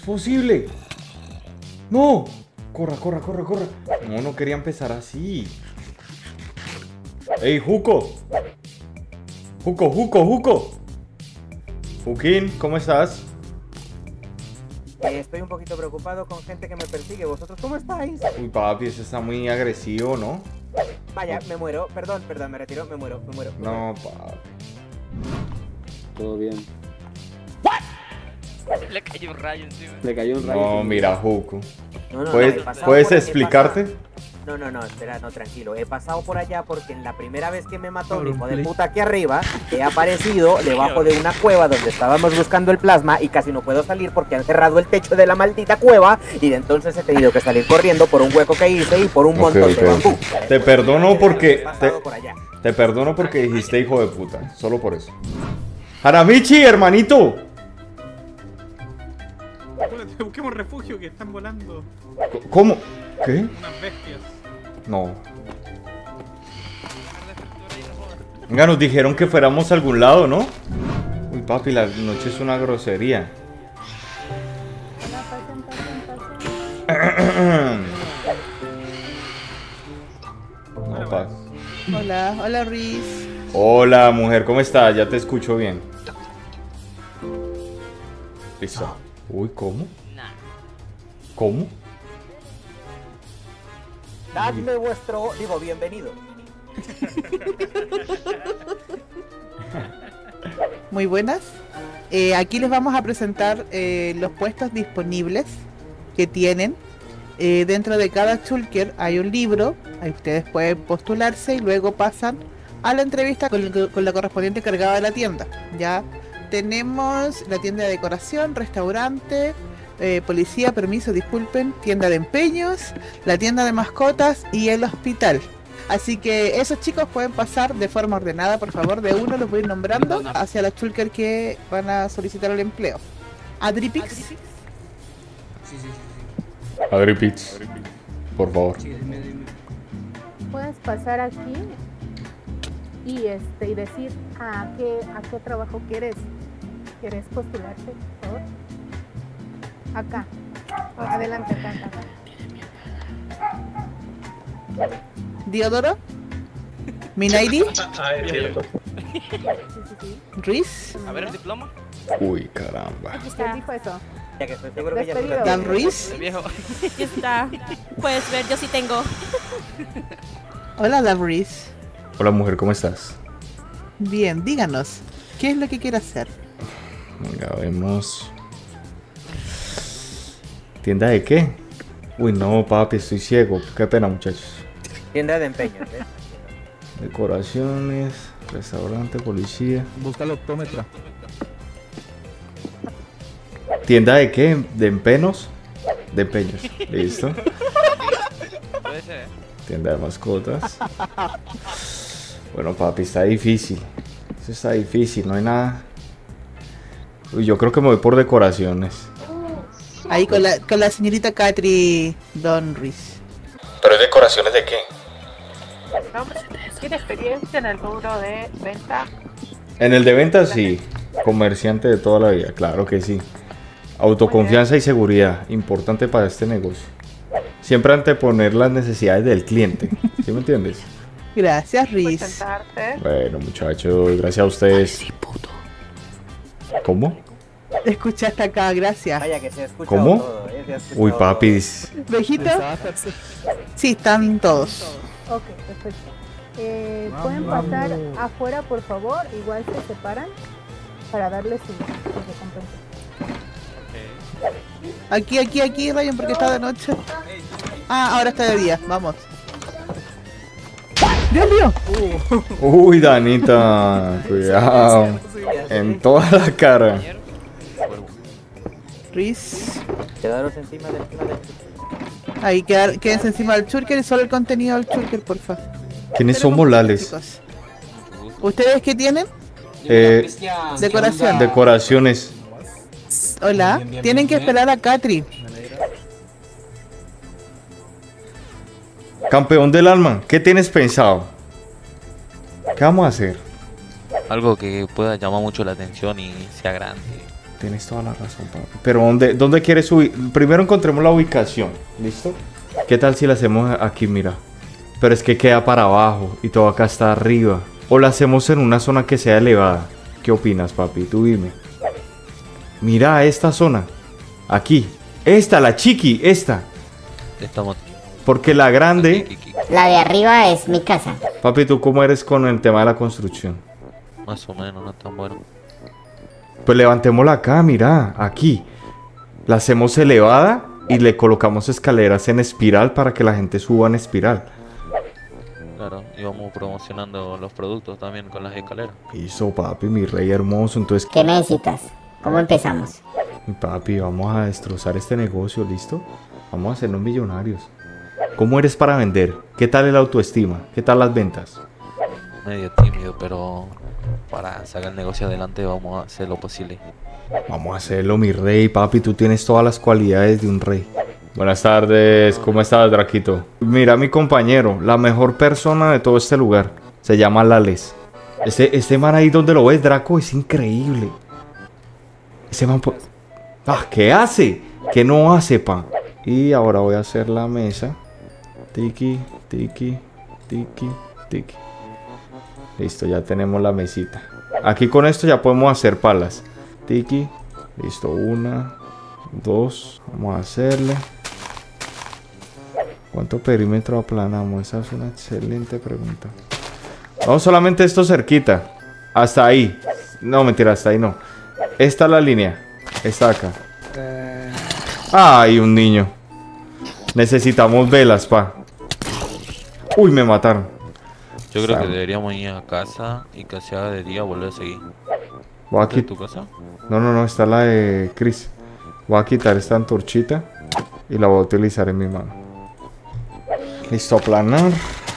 posible. ¡No! Corra, corra, corra, corra. No, no quería empezar así. ¡Ey, Juco! ¡Juco, Juco, Juco! Juquín, ¿cómo estás? Estoy un poquito preocupado con gente que me persigue. ¿Vosotros cómo estáis? Uy, papi, ese está muy agresivo, ¿no? Vaya, me muero. Perdón, me retiro. Me muero. No, papi. Todo bien. Le cayó un rayo encima. Le cayó un rayo. No, mira, Juco. No, ¿Puedes explicarte? No, espera, no, tranquilo. He pasado por allá porque en la primera vez que me mató un hijo de puta aquí arriba, he aparecido debajo de una cueva donde estábamos buscando el plasma y casi no puedo salir porque han cerrado el techo de la maldita cueva y de entonces he tenido que salir corriendo por un hueco que hice y por un montón de bambú. Te perdono porque... por allá. Te perdono porque dijiste hijo de puta. Solo por eso. Haramichi, hermanito. Busquemos refugio que están volando ¿Cómo? ¿Qué? unas bestias. No. Venga, nos dijeron que fuéramos a algún lado, ¿no? Uy, papi, la noche es una grosería. No, pa. Hola, hola Riz. Hola, mujer, ¿cómo estás? Ya te escucho bien. Listo. Uy, ¿cómo? ¿Cómo? Dadme bienvenido. Muy buenas. Aquí les vamos a presentar los puestos disponibles que tienen. Dentro de cada shulker hay un libro. Ahí ustedes pueden postularse y luego pasan a la entrevista con la correspondiente encargada de la tienda. Ya tenemos la tienda de decoración, restaurante, policía, permiso, disculpen, tienda de empeños, la tienda de mascotas y el hospital. Así que esos chicos pueden pasar de forma ordenada, por favor, de uno los voy a ir nombrando hacia la shulker que van a solicitar el empleo. Adripix. Adripix, por favor. Puedes pasar aquí y decir a qué trabajo quieres postularte, por favor. Acá. Adelante, acá. Diodoro. Minaidi. Sí. Riz. A ver el diploma. Uy, caramba. ¿Quién dijo eso? Ya que estoy seguro que ya Despedido. Dan Ruiz. El viejo. Ya está. Puedes ver, yo sí tengo. Hola, Dan Riz. Hola, mujer, ¿cómo estás? Bien, díganos, ¿qué es lo que quiere hacer? Venga, vemos. ¿Tienda de qué? Uy, no, papi, estoy ciego. Qué pena, muchachos. Tienda de empeños, ¿eh? Decoraciones, restaurante, policía. Busca el optómetra. ¿Tienda de qué? ¿De empeños? De empeños, listo. Puede ser. Tienda de mascotas. Bueno, papi, está difícil. Eso está difícil, no hay nada. Uy, yo creo que me voy por decoraciones. Ahí con la señorita Catri Don Ruiz. ¿Pero decoraciones de qué? ¿Tiene experiencia en el rubro de venta? En el de ventas sí. Comerciante de toda la vida, claro que sí. Autoconfianza y seguridad, importante para este negocio. Siempre anteponer las necesidades del cliente. ¿Sí me entiendes? Gracias, Riz. Sentarte. Bueno, muchachos, gracias a ustedes. ¿Cómo? Escuchaste acá, gracias. Vaya que se escucha ¿Cómo? todo, ¿eh? Se ha escuchado Uy, todo. papi. ¿Vejito? Sí, están todos. Ok, perfecto. ¿Pueden pasar afuera, por favor? Igual se separan para darles su recompensa. Aquí, Ryan, porque está de noche. Ah, ahora está de día, vamos. ¡Dios mío! Uy, Danita. Cuidado. En toda la cara. Riz. Quedaros encima del Ahí, quédense encima del shulker y solo el contenido del shulker, porfa. ¿Quiénes son Molales? Chicos. ¿Ustedes qué tienen? Decoración. Decoraciones. Hola. Tienen que esperar a Catri. Campeón del alma, ¿qué tienes pensado? ¿Qué vamos a hacer? Algo que pueda llamar mucho la atención y sea grande. tienes toda la razón, papi. Pero ¿dónde quieres subir? Primero encontremos la ubicación, ¿listo? ¿Qué tal si la hacemos aquí, mira? Pero es que queda para abajo y todo acá está arriba. O la hacemos en una zona que sea elevada. ¿Qué opinas, papi? Tú dime. Mira esta zona. Aquí. Esta, la chiqui, esta. Estamos. Porque la grande... La de arriba es mi casa. Papi, ¿tú cómo eres con el tema de la construcción? Más o menos, no tan bueno. Pues levantémosla acá, mira, aquí. La hacemos elevada y le colocamos escaleras en espiral para que la gente suba en espiral. Claro, y vamos promocionando los productos también con las escaleras. Hizo, papi, mi rey hermoso. Entonces, ¿Qué necesitas? ¿Cómo empezamos? mi papi, vamos a destrozar este negocio, ¿listo? Vamos a hacernos millonarios. ¿Cómo eres para vender? ¿Qué tal el autoestima? ¿Qué tal las ventas? Medio tímido, pero para sacar el negocio adelante vamos a hacer lo posible. Vamos a hacerlo, mi rey, papi. Tú tienes todas las cualidades de un rey. Buenas tardes, ¿cómo estás, Draquito? Mira, mi compañero, la mejor persona de todo este lugar. Se llama Lales. Este man ahí donde lo ves, Draco, es increíble. Ese man... Ah, ¿qué hace? ¿Qué no hace, pa? Y ahora voy a hacer la mesa. Tiki, tiki, tiki, tiki. Listo, ya tenemos la mesita. Aquí con esto ya podemos hacer palas. Tiki. Listo, 1, 2. Vamos a hacerle. ¿Cuánto perímetro aplanamos? Esa es una excelente pregunta. Vamos solamente esto cerquita. Hasta ahí. No, mentira, hasta ahí no. Esta es la línea. Esta acá. Ay, un niño. Necesitamos velas, pa. Uy, me mataron. Yo creo que deberíamos ir a casa y que se haga de día volver a seguir. Voy a ¿Es tu casa? No, está la de Chris. Voy a quitar esta antorchita y la voy a utilizar en mi mano. Listo, aplanar.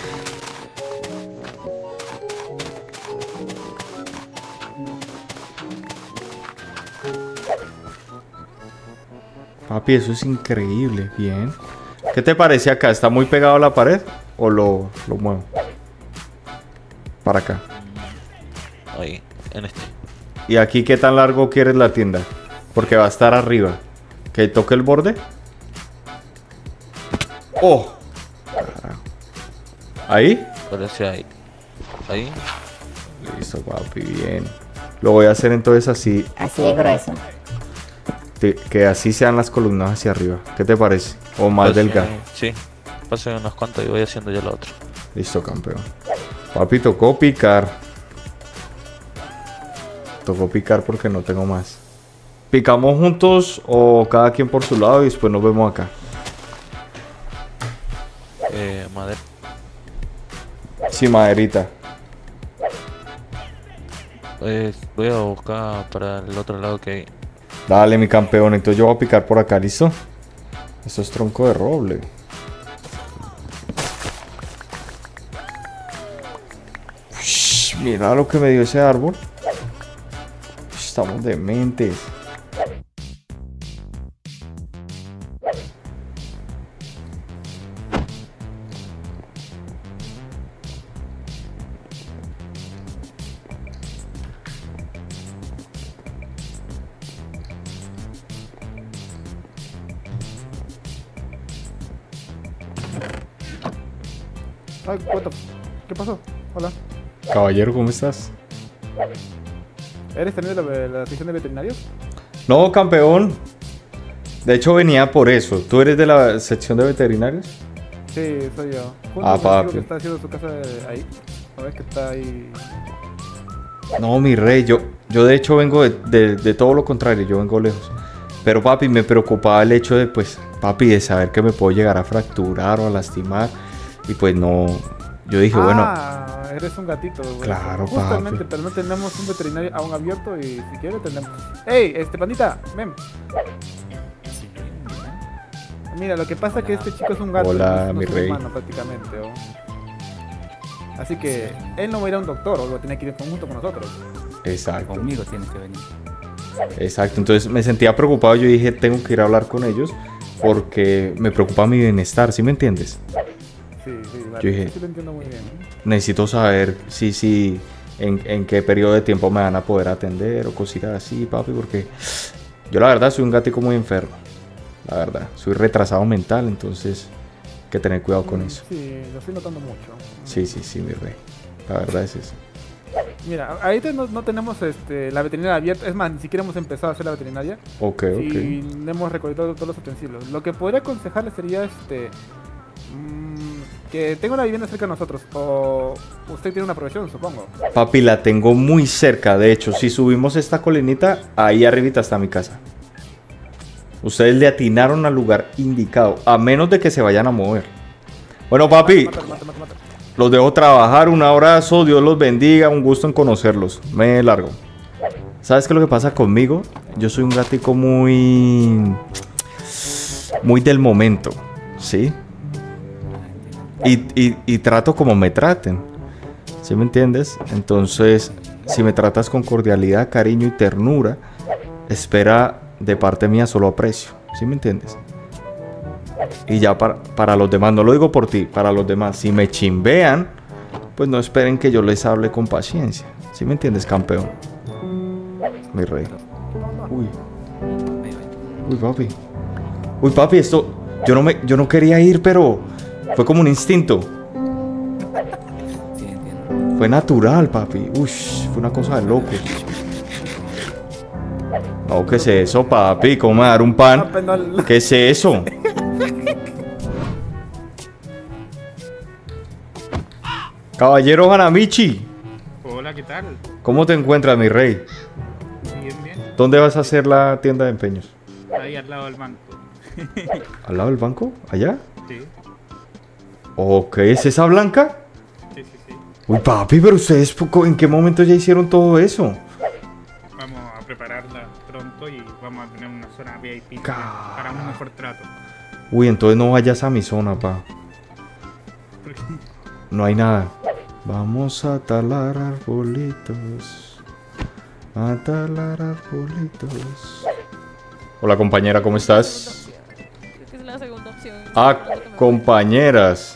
Papi, eso es increíble. Bien. ¿Qué te parece acá? ¿Está muy pegado a la pared? ¿O lo muevo? Para acá. Ahí, en este. ¿Y aquí qué tan largo quieres la tienda? Porque va a estar arriba. ¿Que toque el borde? ¡Oh! ¿Ahí? Parece ahí. Ahí. Listo, papi, bien. Lo voy a hacer entonces así. Así de grueso. Que así sean las columnas hacia arriba. ¿Qué te parece? O más delgado. Sí. Pasen unas cuantas y voy haciendo ya la otra. Listo, campeón. Papi, tocó picar. Tocó picar porque no tengo más. ¿Picamos juntos o cada quien por su lado y después nos vemos acá? Madera. Sí, maderita. Voy a buscar para el otro lado que hay. Dale, mi campeón. Entonces yo voy a picar por acá, ¿listo? Esto es tronco de roble. Ush, mira lo que me dio ese árbol. Estamos dementes. Ay, ¿qué pasó? Hola. Caballero, ¿cómo estás? ¿Eres también de la sección de veterinarios? No, campeón. De hecho venía por eso. ¿Tú eres de la sección de veterinarios? Sí, soy yo. Ah, papi. Que está haciendo su casa ahí. A ver que está ahí. No, mi rey, yo de hecho vengo de todo lo contrario, yo vengo lejos. Pero papi, me preocupaba el hecho de, pues, papi, de saber que me puedo llegar a fracturar o a lastimar. Y pues no, yo dije, Ah, eres un gatito, güey. Claro, Justamente, papi. pero no tenemos un veterinario aún abierto y si quieres tenemos... ¡Ey, pandita! ¡Ven! Mira, lo que pasa es que este chico es un gato. Hola, no mi es un rey. humano prácticamente, ¿o? Así que él no va a ir a un doctor o va a tener que ir en conjunto con nosotros. Exacto. Conmigo tienes que venir. Exacto, entonces me sentía preocupado, yo dije, tengo que ir a hablar con ellos porque me preocupa mi bienestar, ¿sí me entiendes? Sí, vale. Yo dije, Sí lo entiendo muy bien. necesito saber si en qué periodo de tiempo me van a poder atender o cositas así, papi, porque yo la verdad soy un gatico muy enfermo. La verdad, soy retrasado mental, entonces hay que tener cuidado con eso. Sí, lo estoy notando mucho. Sí, mi rey. La verdad es eso. Mira, ahorita no tenemos la veterinaria abierta. Es más, ni siquiera hemos empezado a hacer la veterinaria. Ok. Y no hemos recolectado todos los utensilios. Lo que podría aconsejarle sería que tenga una vivienda cerca de nosotros. O usted tiene una profesión, supongo. Papi, la tengo muy cerca. De hecho, si subimos esta colinita, ahí arribita está mi casa. Ustedes le atinaron al lugar indicado, a menos de que se vayan a mover. Bueno, papi, Mata. los dejo trabajar. Un abrazo, Dios los bendiga. Un gusto en conocerlos. Me largo. ¿Sabes qué es lo que pasa conmigo? Yo soy un gatico muy del momento, ¿sí? Y trato como me traten, ¿sí me entiendes? Entonces, si me tratas con cordialidad, cariño y ternura, espera de parte mía solo aprecio, ¿sí me entiendes? Y ya para los demás, no lo digo por ti, para los demás, si me chimbean, pues no esperen que yo les hable con paciencia, ¿sí me entiendes, campeón? Mi rey. Uy, papi, esto, yo no quería ir, pero fue como un instinto. Fue natural, papi. Ush, fue una cosa de loco. No, ¿qué es eso, papi? ¿Cómo me va a dar un pan? ¿Qué es eso? Caballero Hanamichi. Hola, ¿qué tal? ¿Cómo te encuentras, mi rey? Bien. ¿Dónde vas a hacer la tienda de empeños? Ahí al lado del banco. ¿Al lado del banco? ¿Allá? Sí. Ok, ¿es esa blanca? Sí. Uy, papi, pero ustedes, ¿en qué momento ya hicieron todo eso? Vamos a prepararla pronto y vamos a tener una zona VIP para un mejor trato. Uy, entonces no vayas a mi zona, pa. No hay nada. Vamos a talar arbolitos. A talar arbolitos. Hola, compañera, ¿cómo estás? Creo que es la segunda opción. Ah, compañeras.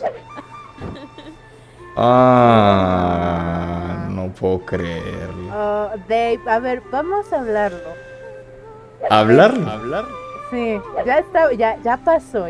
Ah, no puedo creerlo. Dave, a ver, vamos a hablarlo. ¿Hablar? Sí, ya pasó.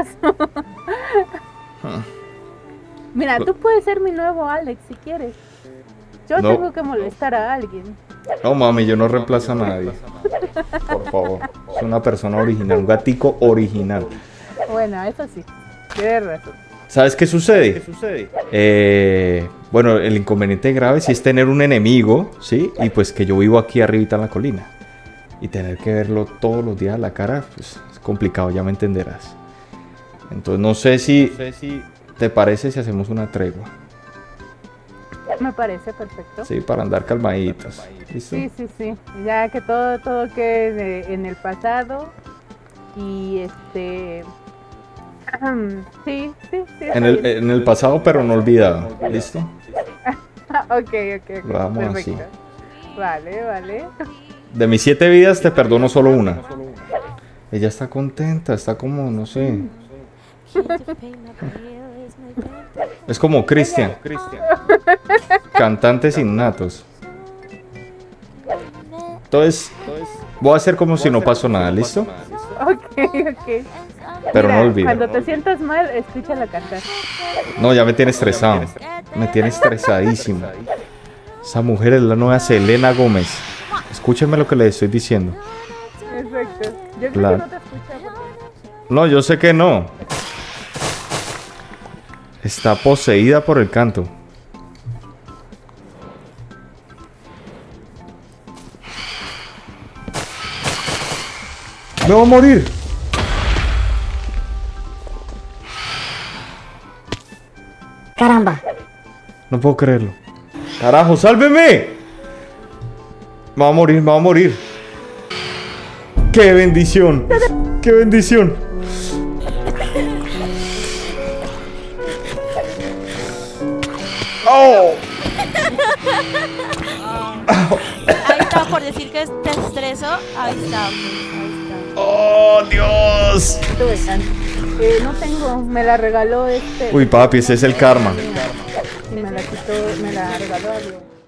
Mira, tú puedes ser mi nuevo Alex si quieres. Yo No. tengo que molestar a alguien. No, mami, yo no reemplazo a nadie. Por favor. Es una persona original, un gatico original. Bueno, eso sí, tienes razón. ¿Sabes qué sucede? Bueno, el inconveniente grave sí es tener un enemigo, ¿sí? Y pues que yo vivo aquí arribita en la colina. Y tener que verlo todos los días a la cara, pues es complicado, ya me entenderás. Entonces no sé si te parece si hacemos una tregua. Me parece perfecto. Sí, para andar calmaditos. ¿Listo? Sí. Ya que todo quede en el pasado. Y sí. En el pasado, pero no olvidado. ¿Listo? Ok. Vamos perfecto. así. Vale. De mis 7 vidas te perdono solo una. Ella está contenta, está como, no sé. Es como Cristian. Cantantes innatos. Entonces, voy a hacer como si no pasó nada, ¿listo? Ok. Pero Mira, no olvides. cuando te sientas mal, escúchala cantar. No, ya me tiene estresado. Me tiene estresadísimo. Esa mujer es la nueva Selena Gómez. Escúcheme lo que le estoy diciendo. Exacto. Yo creo Claro. que no te escucha porque... No, yo sé que no. Está poseída por el canto. ¡Me voy a morir! Caramba. No puedo creerlo. ¡Carajo, sálveme! Me va a morir. ¡Qué bendición! ¡Qué bendición! ¡Oh! Ahí está, por decir que te estreso. Ahí está. ¡Oh, Dios! no tengo, me la regaló Uy, papi, ese es el karma. Y me la quitó, me la regaló alguien.